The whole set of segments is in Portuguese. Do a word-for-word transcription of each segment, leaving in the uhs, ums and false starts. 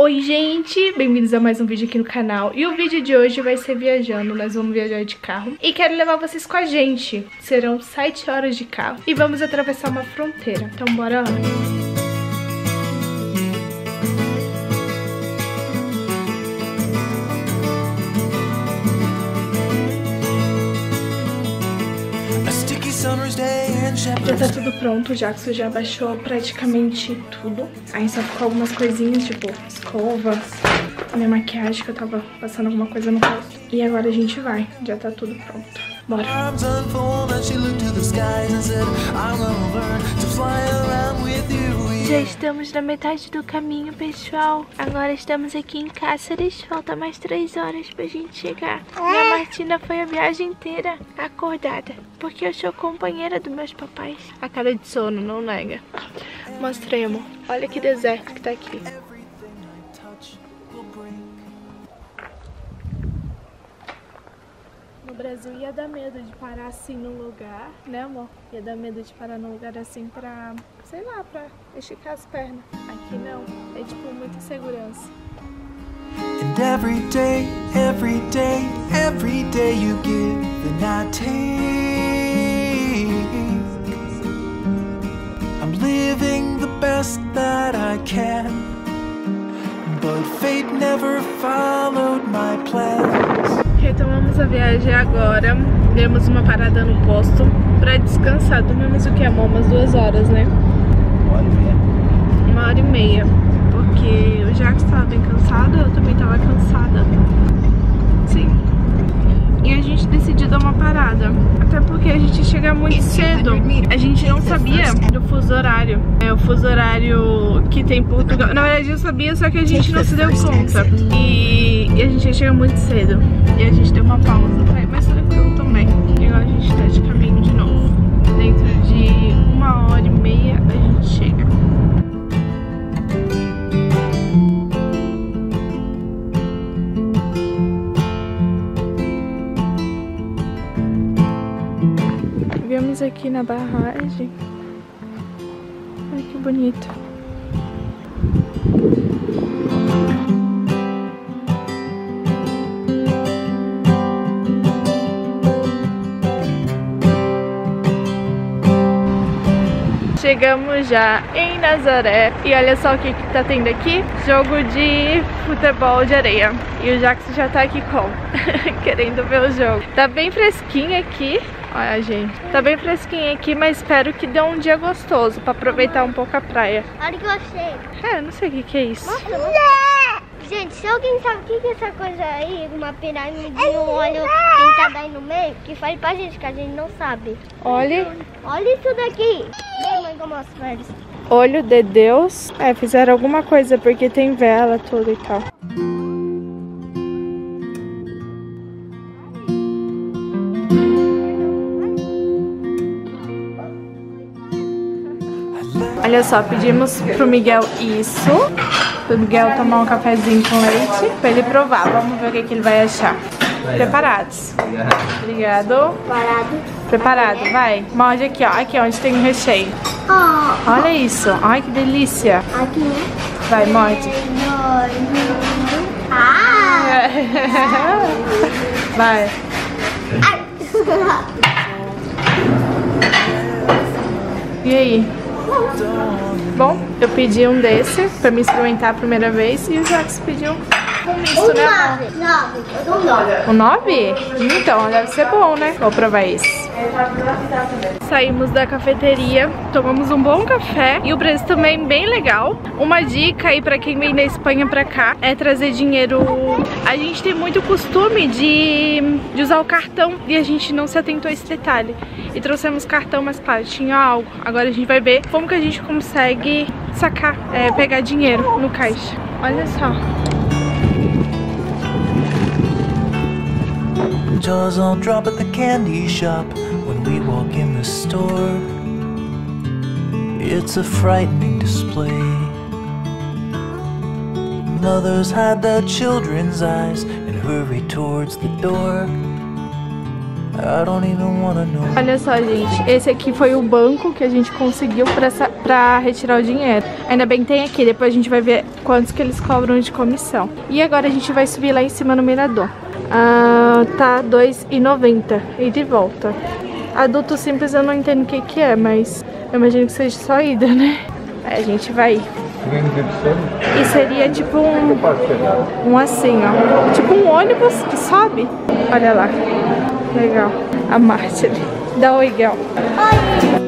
Oi gente, bem-vindos a mais um vídeo aqui no canal. E o vídeo de hoje vai ser viajando, nós vamos viajar de carro. E quero levar vocês com a gente. Serão sete horas de carro e vamos atravessar uma fronteira. Então bora lá. Já tá tudo pronto, o Jackson já baixou praticamente tudo. Aí só ficou algumas coisinhas, tipo escova, minha maquiagem, que eu tava passando alguma coisa no rosto. E agora a gente vai, já tá tudo pronto. Bora! Já estamos na metade do caminho, pessoal. Agora estamos aqui em Cáceres. Falta mais três horas pra gente chegar. E a Martina foi a viagem inteira acordada, porque eu sou companheira dos meus papais. A cara de sono, não nega. Mostrei, amor. Olha que deserto que tá aqui. No Brasil ia dar medo de parar assim num lugar, né, amor? Ia dar medo de parar num lugar assim pra, sei lá, pra esticar as pernas. Aqui não, é tipo muita segurança. And every day, every day, every day you give and I take. I'm living the best that I can, but fate never followed my plans. Retomamos a viagem agora, demos uma parada no posto pra descansar. Dormimos o que, amor? Umas duas horas, né? Uma hora e meia. Uma hora e meia, porque o Jackson estava bem cansado, eu também estava cansada. Sim. E a gente decidiu dar uma parada, até porque a gente chega muito cedo. A gente não sabia do fuso horário. É o fuso horário que tem em Portugal. Na verdade eu sabia, só que a gente não se deu conta. E, e a gente já chega muito cedo. E a gente deu uma pausa, mas tranquilo também. E agora a gente tá de caminho de novo. Dentro de uma hora e meia a gente chega. Viemos aqui na barragem. Olha que bonito. Chegamos já em Nazaré e olha só o que que tá tendo aqui. Jogo de futebol de areia. E o Jackson já tá aqui como? Querendo ver o jogo. Tá bem fresquinho aqui. Olha, gente, tá bem fresquinho aqui, mas espero que dê um dia gostoso pra aproveitar um pouco a praia. Olha o que eu achei. É, não sei o que que é isso. Mostra, mostra. Gente, se alguém sabe o que que é essa coisa aí, uma pirâmide e um olho pintado aí no meio, que fale pra gente, que a gente não sabe. Olha. Olha isso daqui. Vem, mãe, que eu mostro pra eles. Olho de Deus. É, fizeram alguma coisa, porque tem vela, tudo e tal. Olha só, pedimos pro Miguel isso, pro Miguel tomar um cafezinho com leite, pra ele provar. Vamos ver o que, que ele vai achar. Preparados? Obrigado. Parado. Preparado, vai. Morde aqui, ó. Aqui, onde tem o recheio. Oh, Olha isso. Ai, que delícia. aqui, né? Vai, morde. Ah! Vai. E aí? Bom, eu pedi um desse pra me experimentar a primeira vez e o Jackson pediu um misto, né? Nove. Nove. Eu dou nove. O nove? Então, deve ser bom, né? Vou provar esse. Saímos da cafeteria, tomamos um bom café e o preço também bem legal. Uma dica aí pra quem vem da Espanha pra cá é trazer dinheiro. A gente tem muito costume de, de usar o cartão e a gente não se atentou a esse detalhe. E trouxemos cartão, mas claro, tinha algo. Agora a gente vai ver como que a gente consegue sacar, é, pegar dinheiro no caixa. Olha só. Jaws all drop at the candy shop when we walk in the store. It's a frightening display. Mothers hide their children's eyes and hurry towards the door. I don't even wanna know. Olha só, gente, esse aqui foi o banco que a gente conseguiu pra, essa, pra retirar o dinheiro. Ainda bem que tem aqui, depois a gente vai ver quantos que eles cobram de comissão. E agora a gente vai subir lá em cima no mirador. Ah, tá dois e noventa e de volta. Adulto simples eu não entendo o que que é, mas eu imagino que seja só ida, né? Aí a gente vai ir. E seria tipo um, um assim, ó. Tipo um ônibus que sobe. Olha lá. Legal. A Marte ali. Dá oi, Gal. Oi!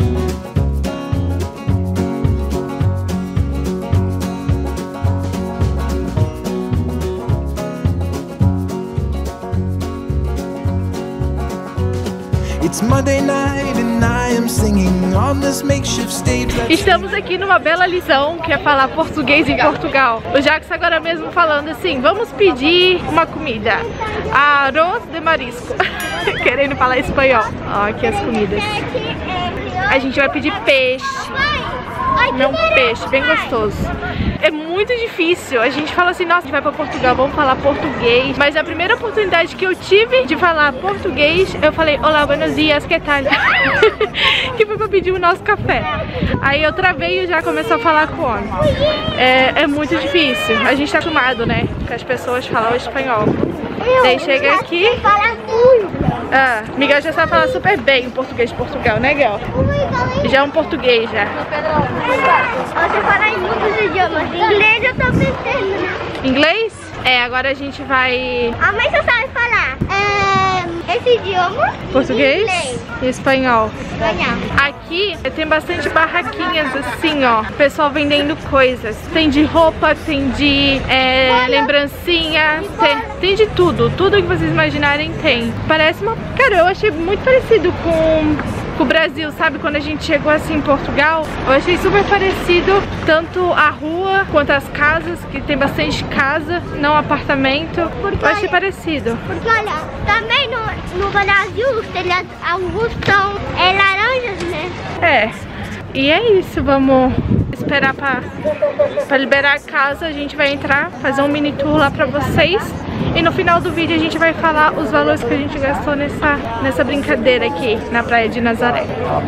It's Monday night and I am singing on this makeshift stage. Estamos aqui numa bela lição que é falar português em Portugal. O Jax agora mesmo falando assim, vamos pedir uma comida. Arroz de marisco. Querendo falar espanhol. Ó, aqui as comidas. A gente vai pedir peixe. Comer um peixe bem gostoso. É muito difícil. A gente fala assim, nossa, a gente vai pra Portugal, vamos falar português. Mas a primeira oportunidade que eu tive de falar português, eu falei, olá, buenos dias, que tal? Que foi pra pedir o nosso café. Aí eu travei e já começou a falar com o homem. É, é muito difícil. A gente tá acostumado, né? Que as pessoas falam espanhol. Daí chega aqui. Ah, Miguel já sabe falar super bem o português de Portugal, né, Miguel? Já é um português já. Você fala em muitos idiomas. Inglês eu tô pensando. Inglês? É, agora a gente vai... A mãe só sabe falar é, esse idioma. Português Inglês. e espanhol. Espanhol. Aqui tem bastante barraquinhas assim, ó. Pessoal vendendo coisas. Tem de roupa, tem de é, lembrancinha, tem, tem de tudo. Tudo que vocês imaginarem tem. Parece uma... Cara, eu achei muito parecido com... com o Brasil, sabe? Quando a gente chegou assim em Portugal, eu achei super parecido, tanto a rua quanto as casas, que tem bastante casa, não apartamento. Porque eu achei olha, parecido. Porque olha, também no, no Brasil os telhados, alguns são é, laranjas, né? É, e é isso, vamos esperar pra, pra liberar a casa, a gente vai entrar, fazer um mini tour lá pra vocês. E no final do vídeo a gente vai falar os valores que a gente gastou nessa, nessa brincadeira aqui na praia de Nazaré.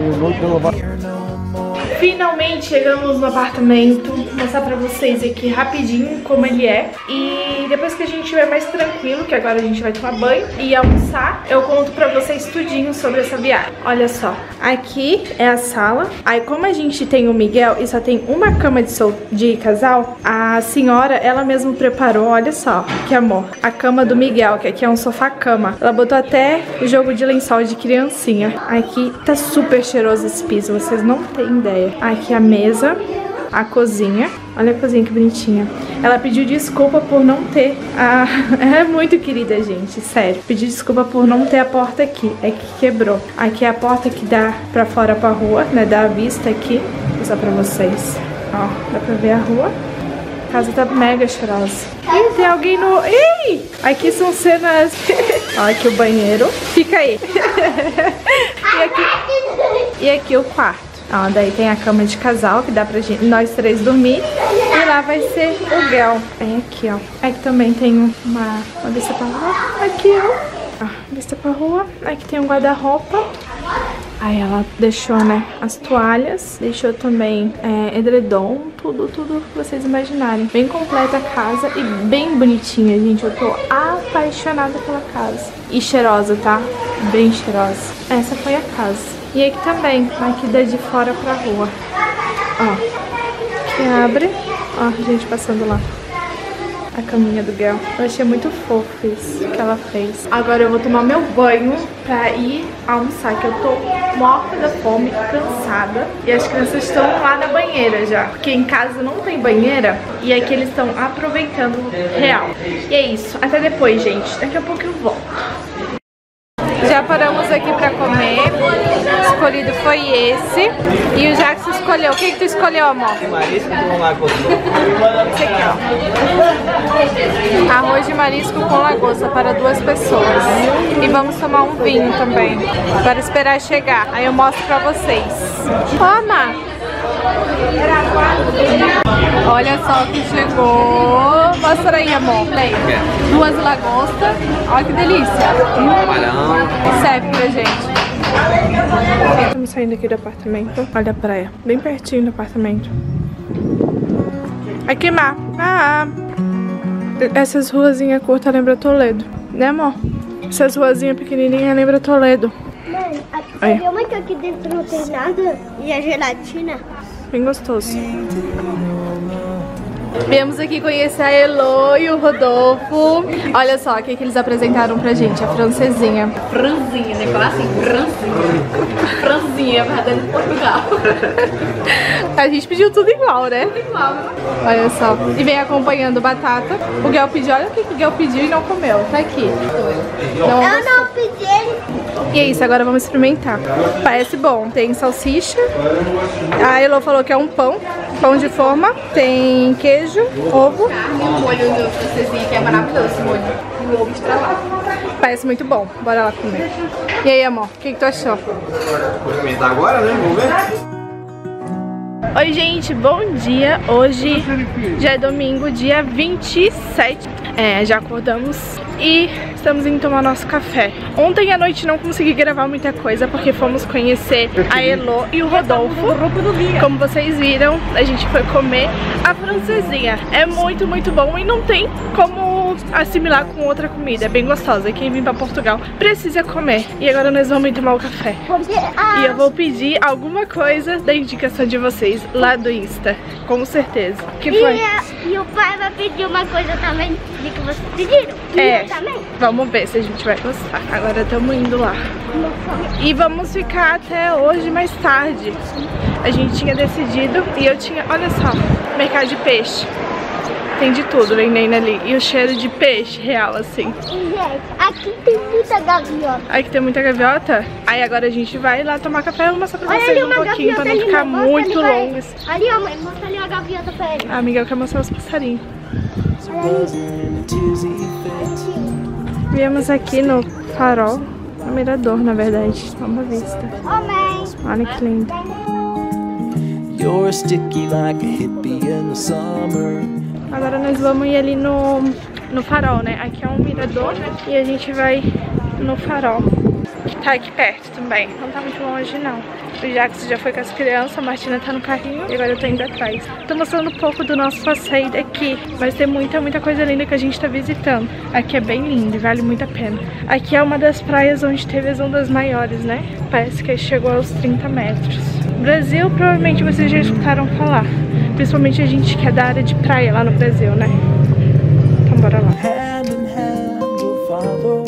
Finalmente chegamos no apartamento. Vou mostrar pra vocês aqui rapidinho como ele é. E depois que a gente estiver mais tranquilo, que agora a gente vai tomar banho e almoçar, eu conto pra vocês tudinho sobre essa viagem. Olha só, aqui é a sala. Aí como a gente tem o Miguel e só tem uma cama de, sol, de casal, a senhora, ela mesma preparou, olha só, que amor, a cama do Miguel, que aqui é um sofá-cama. Ela botou até o jogo de lençol de criancinha. Aqui tá super cheiroso esse piso, vocês não têm ideia. Aqui a mesa, a cozinha. Olha a cozinha que bonitinha. Ela pediu desculpa por não ter a... Ela é muito querida, gente, sério. Pediu desculpa por não ter a porta aqui, é que quebrou. Aqui é a porta que dá pra fora pra rua, né, dá a vista aqui. Vou mostrar pra vocês. Ó, dá pra ver a rua. A casa tá mega cheirosa. Ih, tem alguém no... Ei! Aqui são cenas... Ó, aqui o banheiro. Fica aí. E aqui... E aqui o quarto. Ó, daí tem a cama de casal, que dá pra gente, nós três dormir. E lá vai ser o Gel. É aqui, ó. Aqui também tem uma, uma vista pra rua. Aqui, ó. Ó, vista pra rua. Aqui tem um guarda-roupa. Aí ela deixou, né, as toalhas. Deixou também é, edredom. Tudo, tudo que vocês imaginarem. Bem completa a casa e bem bonitinha, gente. Eu tô apaixonada pela casa. E cheirosa, tá? Bem cheirosa. Essa foi a casa. E aqui também, aqui dá de fora pra rua. Ó, que abre. Ó, a gente passando lá. A caminha do Gel. Eu achei muito fofo isso que ela fez. Agora eu vou tomar meu banho pra ir almoçar, que eu tô morta da fome, cansada. E as crianças estão lá na banheira já, porque em casa não tem banheira. E aqui eles estão aproveitando real. E é isso. Até depois, gente. Daqui a pouco eu volto. Já paramos aqui pra comer. O escolhido foi esse. E o Jackson escolheu. O que que tu escolheu, amor? Marisco com lagosta. Esse aqui, ó. Arroz de marisco com lagosta para duas pessoas. E vamos tomar um vinho também, para esperar chegar. Aí eu mostro pra vocês. Toma! Olha só o que chegou. Mostra aí, amor. Duas lagostas. Olha que delícia. Serve pra gente. Estamos saindo aqui do apartamento. Olha a praia. Bem pertinho do apartamento. Aqui, Mar. Ah, essas ruazinhas curtas lembram Toledo. Né, amor? Essas ruazinhas pequenininhas lembram Toledo. Mãe, sabia uma que aqui dentro não tem nada? E a gelatina? Bem gostoso. Viemos aqui conhecer a Elo e o Rodolfo. Olha só o que, que eles apresentaram pra gente, a francesinha. Franzinha, né? Falar assim, franzinha. Franzinha, verdade, de Portugal. A gente pediu tudo igual, né? Tudo igual, né? Olha só. E vem acompanhando batata. O Guel pediu, olha o que o Guel pediu e não comeu. Tá aqui. Não, eu não pedi. E é isso, agora vamos experimentar. Parece bom. Tem salsicha. A Elo falou que é um pão. Pão de forma. Tem queijo, ovo. E o molho do francesinha, que é maravilhoso esse molho. E o ovo estrelado. Parece muito bom. Bora lá comer. E aí, amor, o que, que tu achou? Vou experimentar agora, né? Vamos ver. Oi, gente, bom dia. Hoje já é domingo, dia vinte e sete. É, já acordamos e estamos indo tomar nosso café. Ontem à noite não consegui gravar muita coisa porque fomos conhecer a Elo e o Rodolfo. Como vocês viram, a gente foi comer a francesinha. É muito, muito bom e não tem como assimilar com outra comida. É bem gostosa. Quem vem pra Portugal precisa comer. E agora nós vamos ir tomar o café. E eu vou pedir alguma coisa da indicação de vocês lá do Insta. Com certeza. Que foi? E, a, e o pai vai pedir uma coisa também de que vocês pediram. E é, eu também. Vamos ver se a gente vai gostar. Agora estamos indo lá. E vamos ficar até hoje mais tarde. A gente tinha decidido e eu tinha, olha só, mercado de peixe. Tem de tudo vendendo ali. E o cheiro de peixe real, assim. Gente, aqui tem muita gaviota. Aqui tem muita gaviota? Aí agora a gente vai lá tomar café e vou mostrar pra Olha vocês ali um uma pouquinho, pra não gaviota ficar ali, mostra muito ali, longo. vai. Ali, ó, mãe, mostra ali a gaviota pra ele. A Miguel quer mostrar os passarinhos. Viemos aqui no farol, no mirador, na verdade. Vamos à vista. Ô, mãe. Olha que lindo. You're sticky like a hippie in the summer. Agora nós vamos ir ali no, no farol, né? Aqui é um mirador e a gente vai no farol, que tá aqui perto também. Não tá muito longe, não. O Jackson já foi com as crianças, a Martina tá no carrinho e agora eu tô indo atrás. Tô mostrando um pouco do nosso passeio daqui, mas tem muita, muita coisa linda que a gente tá visitando. Aqui é bem lindo e vale muito a pena. Aqui é uma das praias onde teve as ondas maiores, né? Parece que chegou aos trinta metros. Brasil, provavelmente vocês já escutaram falar. Principalmente a gente que é da área de praia lá no Brasil, né? Então bora lá. Hand in hand we'll follow.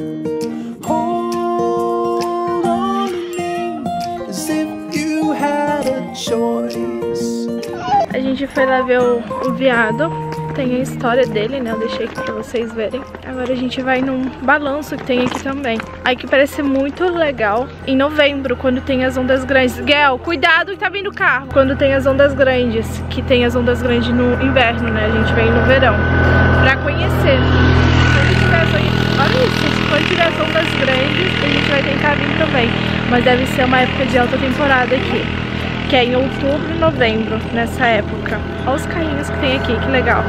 Hold on to me as if you had a choice. A gente foi lá ver o, o veado. Tem a história dele, né? Eu deixei aqui pra vocês verem. Agora a gente vai num balanço que tem aqui também. Aqui parece ser muito legal em novembro, quando tem as ondas grandes. Guel, cuidado que tá vindo o carro. Quando tem as ondas grandes, que tem as ondas grandes no inverno, né? A gente vem no verão pra conhecer. Quando tiver, olha isso, quando tiver as ondas grandes, a gente vai tentar vir também. Mas deve ser uma época de alta temporada aqui, que é em outubro e novembro, nessa época. Olha os carrinhos que tem aqui, que legal.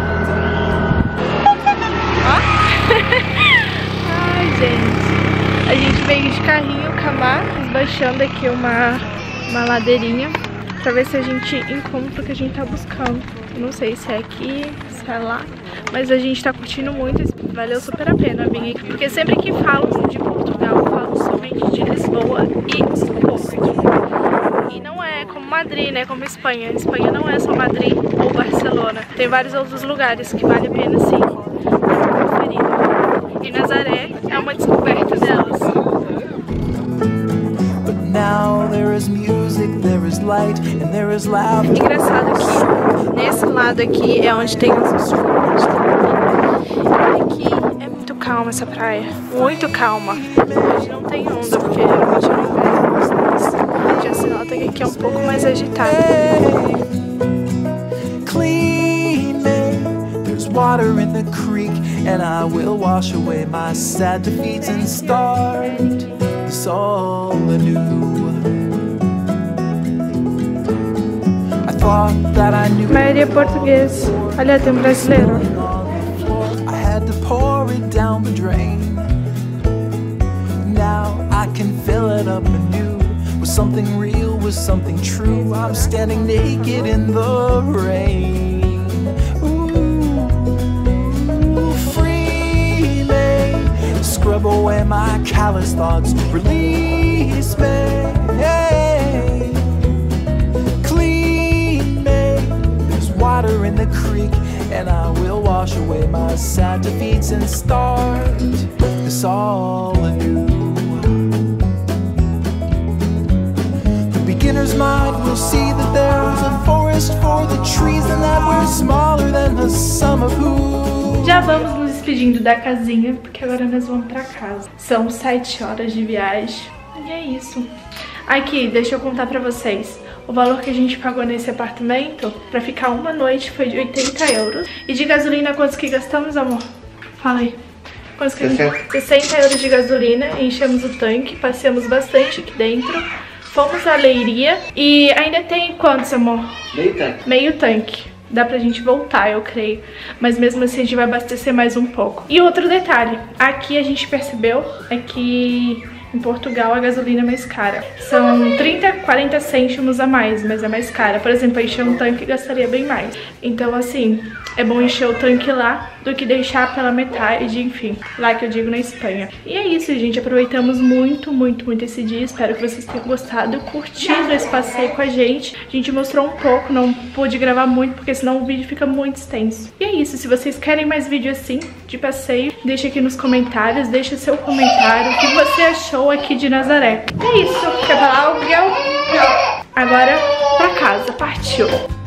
Ó. Ai, gente. A gente veio de carrinho, Camar, baixando aqui uma, uma ladeirinha, pra ver se a gente encontra o que a gente tá buscando. Não sei se é aqui, se é lá, mas a gente tá curtindo muito, valeu super a pena vir aqui. Porque sempre que falo de Portugal, falo somente de Lisboa e Porto. E não é como Madrid, né? Como Espanha. Espanha não é só Madrid ou Barcelona. Tem vários outros lugares que vale a pena, sim, conferir. E Nazaré é uma descoberta delas. But now there is music, there is light, and there is laughter. Engraçado que nesse lado aqui é onde tem os... Aqui é muito calma essa praia. Muito calma. Hoje não tem onda, porque realmente não tem. Já se nota que aqui é um pouco mais agitado. Clean me, there's water in the creek, and I will wash away my sad defeats and start this all anew. thought that I knew. Maioria português. Olha, tem um brasileiro. I had to pour it down the drain. Now I can fill it up anew with something real, with something true. I'm standing naked in the rain. Ooh, freely scrub away my callous thoughts. Release me. Clean me. There's water in the creek, and I will wash away my sad defeats and start this all anew. The beginner's mind will see that there's a forest for the trees, and that we're smaller than the sum of who. Já vamos nos despedindo da casinha, porque agora nós vamos pra casa. São sete horas de viagem. E é isso. Aqui, deixa eu contar pra vocês. O valor que a gente pagou nesse apartamento pra ficar uma noite foi de oitenta euros. E de gasolina, quantos que gastamos, amor? Fala aí. Quantos que sessenta euros de gasolina, enchemos o tanque, passeamos bastante aqui dentro. Fomos à Leiria e ainda tem quantos, amor? Meio tanque. Meio tanque. Dá pra gente voltar, eu creio. Mas mesmo assim a gente vai abastecer mais um pouco. E outro detalhe, aqui a gente percebeu é que em Portugal a gasolina é mais cara. São trinta, quarenta cêntimos a mais, mas é mais cara. Por exemplo, encher um tanque gastaria bem mais. Então assim, é bom encher o tanque lá do que deixar pela metade, enfim. Lá que eu digo na Espanha. E é isso, gente. Aproveitamos muito, muito, muito esse dia. Espero que vocês tenham gostado, curtido esse passeio com a gente. A gente mostrou um pouco, não pude gravar muito, porque senão o vídeo fica muito extenso. E é isso. Se vocês querem mais vídeo assim, de passeio, deixa aqui nos comentários. Deixa seu comentário. O que você achou aqui de Nazaré? É isso. Quer falar algo, Miguel? Agora pra casa. Partiu.